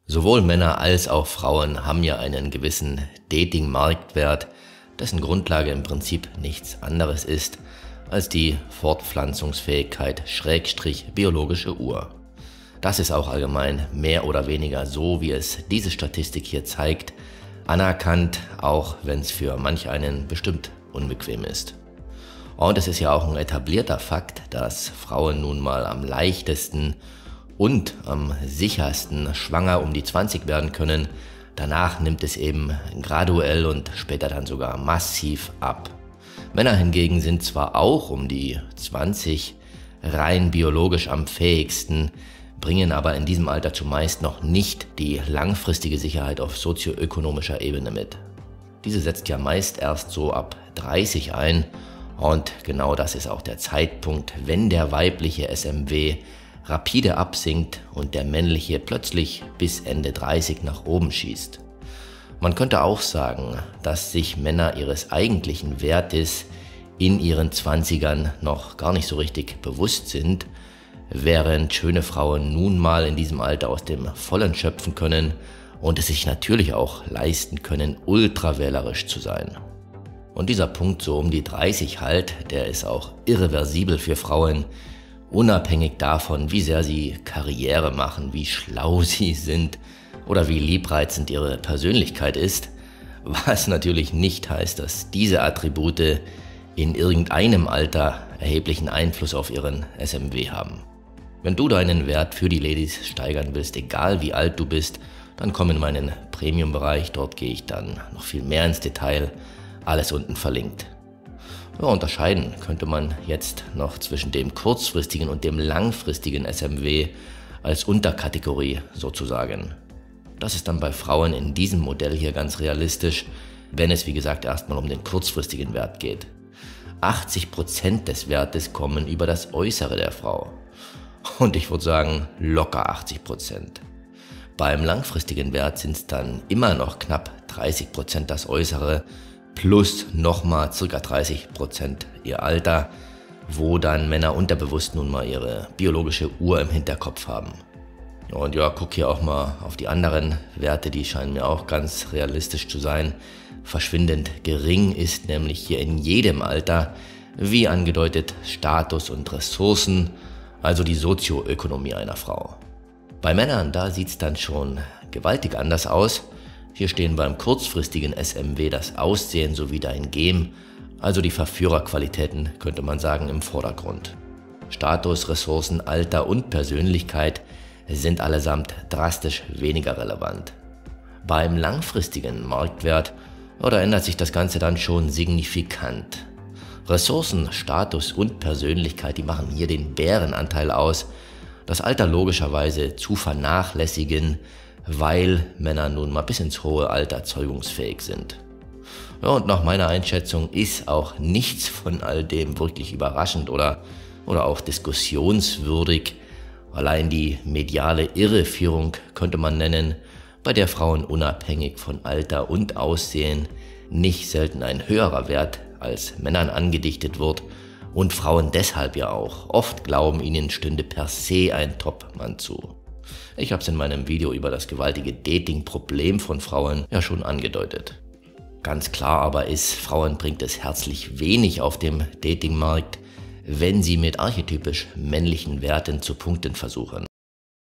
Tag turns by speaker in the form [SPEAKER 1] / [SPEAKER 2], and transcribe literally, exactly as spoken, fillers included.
[SPEAKER 1] Sowohl Männer als auch Frauen haben ja einen gewissen Dating-Marktwert, dessen Grundlage im Prinzip nichts anderes ist als die Fortpflanzungsfähigkeit Schrägstrich biologische Uhr. Das ist auch allgemein mehr oder weniger so, wie es diese Statistik hier zeigt, anerkannt, auch wenn es für manch einen bestimmt unbequem ist. Und es ist ja auch ein etablierter Fakt, dass Frauen nun mal am leichtesten und am sichersten schwanger um die zwanzig werden können. Danach nimmt es eben graduell und später dann sogar massiv ab. Männer hingegen sind zwar auch um die zwanzig rein biologisch am fähigsten, bringen aber in diesem Alter zumeist noch nicht die langfristige Sicherheit auf sozioökonomischer Ebene mit. Diese setzt ja meist erst so ab dreißig ein und genau das ist auch der Zeitpunkt, wenn der weibliche S M W rapide absinkt und der männliche plötzlich bis Ende dreißig nach oben schießt. Man könnte auch sagen, dass sich Männer ihres eigentlichen Wertes in ihren Zwanzigern noch gar nicht so richtig bewusst sind, während schöne Frauen nun mal in diesem Alter aus dem Vollen schöpfen können und es sich natürlich auch leisten können, ultrawählerisch zu sein. Und dieser Punkt so um die dreißig halt, der ist auch irreversibel für Frauen, unabhängig davon, wie sehr sie Karriere machen, wie schlau sie sind oder wie liebreizend ihre Persönlichkeit ist, was natürlich nicht heißt, dass diese Attribute in irgendeinem Alter erheblichen Einfluss auf ihren S M W haben. Wenn du deinen Wert für die Ladies steigern willst, egal wie alt du bist, dann komm in meinen Premium-Bereich, dort gehe ich dann noch viel mehr ins Detail, alles unten verlinkt. Ja, unterscheiden könnte man jetzt noch zwischen dem kurzfristigen und dem langfristigen S M W als Unterkategorie sozusagen. Das ist dann bei Frauen in diesem Modell hier ganz realistisch, wenn es wie gesagt erstmal um den kurzfristigen Wert geht. achtzig Prozent des Wertes kommen über das Äußere der Frau. Und ich würde sagen locker achtzig Prozent. Beim langfristigen Wert sind es dann immer noch knapp dreißig Prozent das Äußere, plus nochmal ca. dreißig Prozent ihr Alter, wo dann Männer unterbewusst nun mal ihre biologische Uhr im Hinterkopf haben. Und ja, guck hier auch mal auf die anderen Werte, die scheinen mir auch ganz realistisch zu sein. Verschwindend gering ist nämlich hier in jedem Alter, wie angedeutet, Status und Ressourcen, also die Sozioökonomie einer Frau. Bei Männern, da sieht es dann schon gewaltig anders aus. Hier stehen beim kurzfristigen S M W das Aussehen sowie dein Gem, also die Verführerqualitäten, könnte man sagen, im Vordergrund. Status, Ressourcen, Alter und Persönlichkeit sind allesamt drastisch weniger relevant. Beim langfristigen Marktwert, ja, da ändert sich das Ganze dann schon signifikant. Ressourcen, Status und Persönlichkeit, die machen hier den Bärenanteil aus, das Alter logischerweise zu vernachlässigen, weil Männer nun mal bis ins hohe Alter zeugungsfähig sind. Ja, und nach meiner Einschätzung ist auch nichts von all dem wirklich überraschend oder, oder auch diskussionswürdig. Allein die mediale Irreführung könnte man nennen, bei der Frauen unabhängig von Alter und Aussehen nicht selten ein höherer Wert als Männern angedichtet wird und Frauen deshalb ja auch oft glauben, ihnen stünde per se ein Top-Mann zu. Ich habe es in meinem Video über das gewaltige Dating-Problem von Frauen ja schon angedeutet. Ganz klar aber ist, Frauen bringt es herzlich wenig auf dem Datingmarkt, wenn sie mit archetypisch männlichen Werten zu punkten versuchen.